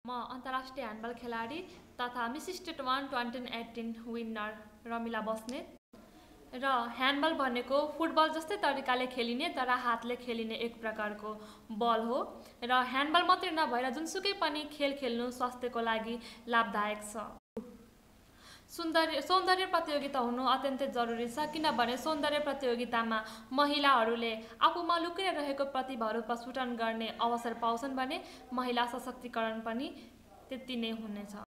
म अन्तर्राष्ट्रिय ह्यान्डबल खेलाडी तथा miss state 2018 winner Ramila Basnet र ह्यान्डबल भनेको फुटबल जस्तै तरिकाले खेलिने तर हातले खेलिने एक प्रकारको बल हो र ह्यान्डबल मात्रै नभएर जुनसुकै पनि खेल खेल्नु स्वास्थ्यको लागि लाभदायक छ। सौन्दर्य प्रतियोगिता हुनु अत्यन्तै जरुरी छ, किनभने सौन्दर्य प्रतियोगितामा महिलाहरूले आफूमा लुकेर रहेको प्रतिभाहरू प्रस्फुटन गर्ने अवसर पाउँछन् भने महिला सशक्तिकरण पनि त्यति नै हुनेछ।